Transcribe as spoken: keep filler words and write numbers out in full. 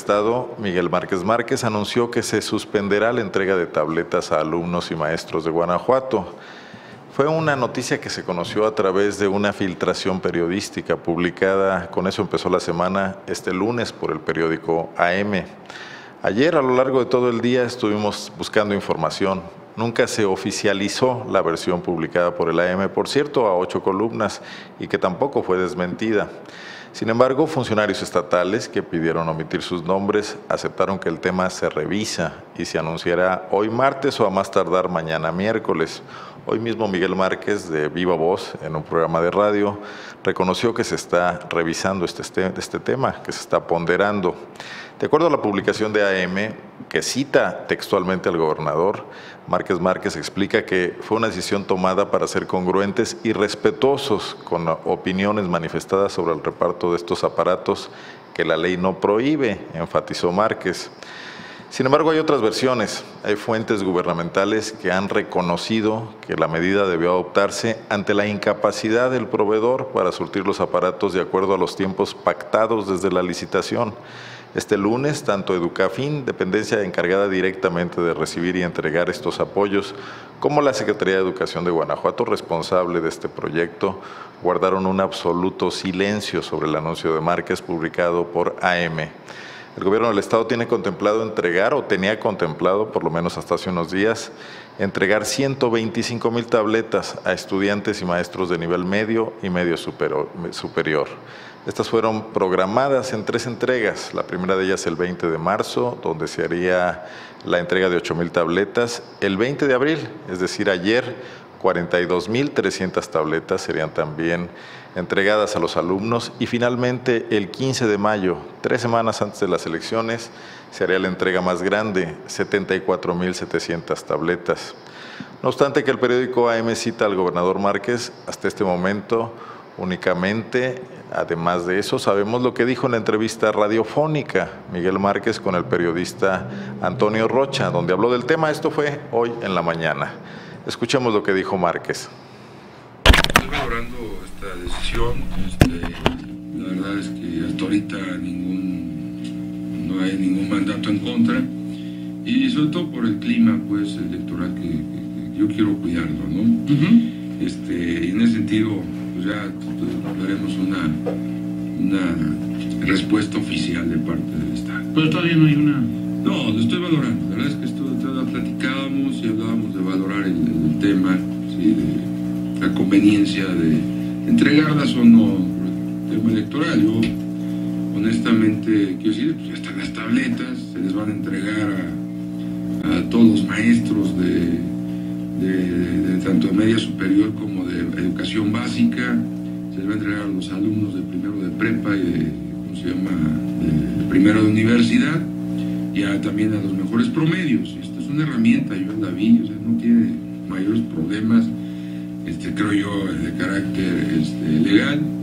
Estado, Miguel Márquez Márquez, anunció que se suspenderá la entrega de tabletas a alumnos y maestros de Guanajuato. Fue una noticia que se conoció a través de una filtración periodística publicada, con eso empezó la semana, este lunes por el periódico A M. Ayer, a lo largo de todo el día, estuvimos buscando información. Nunca se oficializó la versión publicada por el A M, por cierto, a ocho columnas, y que tampoco fue desmentida. Sin embargo, funcionarios estatales que pidieron omitir sus nombres aceptaron que el tema se revisa y se anunciará hoy martes o a más tardar mañana miércoles. Hoy mismo Miguel Márquez, de viva voz, en un programa de radio, reconoció que se está revisando este, este tema, que se está ponderando. De acuerdo a la publicación de A M, que cita textualmente al gobernador, Márquez Márquez explica que fue una decisión tomada para ser congruentes y respetuosos con opiniones manifestadas sobre el reparto de estos aparatos que la ley no prohíbe, enfatizó Márquez. Sin embargo, hay otras versiones. Hay fuentes gubernamentales que han reconocido que la medida debió adoptarse ante la incapacidad del proveedor para surtir los aparatos de acuerdo a los tiempos pactados desde la licitación. Este lunes, tanto Educafin, dependencia encargada directamente de recibir y entregar estos apoyos, como la Secretaría de Educación de Guanajuato, responsable de este proyecto, guardaron un absoluto silencio sobre el anuncio de Márquez publicado por A M. El gobierno del Estado tiene contemplado entregar, o tenía contemplado, por lo menos hasta hace unos días, entregar ciento veinticinco mil tabletas a estudiantes y maestros de nivel medio y medio superior. Estas fueron programadas en tres entregas. La primera de ellas el veinte de marzo, donde se haría la entrega de ocho mil tabletas. El veinte de abril, es decir, ayer, cuarenta y dos mil trescientas tabletas serían también entregadas a los alumnos. Y finalmente, el quince de mayo, tres semanas antes de las elecciones, se haría la entrega más grande, setenta y cuatro mil setecientas tabletas. No obstante que el periódico A M cita al gobernador Márquez, hasta este momento únicamente, además de eso, sabemos lo que dijo en la entrevista radiofónica Miguel Márquez con el periodista Antonio Rocha, donde habló del tema. Esto fue hoy en la mañana. Escuchemos lo que dijo Márquez. Estoy valorando esta decisión. Este, la verdad es que hasta ahorita ningún, no hay ningún mandato en contra, y sobre todo por el clima pues electoral que, que, que yo quiero cuidarlo, ¿no? Uh-huh. Este, y en ese sentido, pues ya veremos una, una respuesta oficial de parte del Estado. Pero todavía no hay una... No, lo estoy valorando. La verdad es que esto ya platicábamos y hablábamos de valorar el, el tema, ¿sí? De la conveniencia de entregarlas o no por el tema electoral. Yo, honestamente, quiero decir, pues ya están las tabletas, se les van a entregar a, a todos los maestros de, de, de, de tanto de media superior como de educación básica, se les va a entregar a los alumnos de primero de prepa y de, ¿cómo se llama?, de, de primero de universidad, y a, también a los mejores promedios. Esta es una herramienta, yo la vi, o sea, no tiene mayores problemas, este, creo yo, de carácter este, legal.